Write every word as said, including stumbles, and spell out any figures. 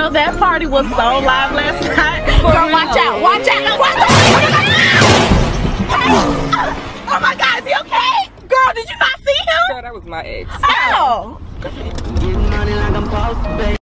Girl, that party was so live last night. Girl, watch out, watch out, watch out. Oh my God, is he okay? Girl, did you not see him? Girl, that was my ex. Oh.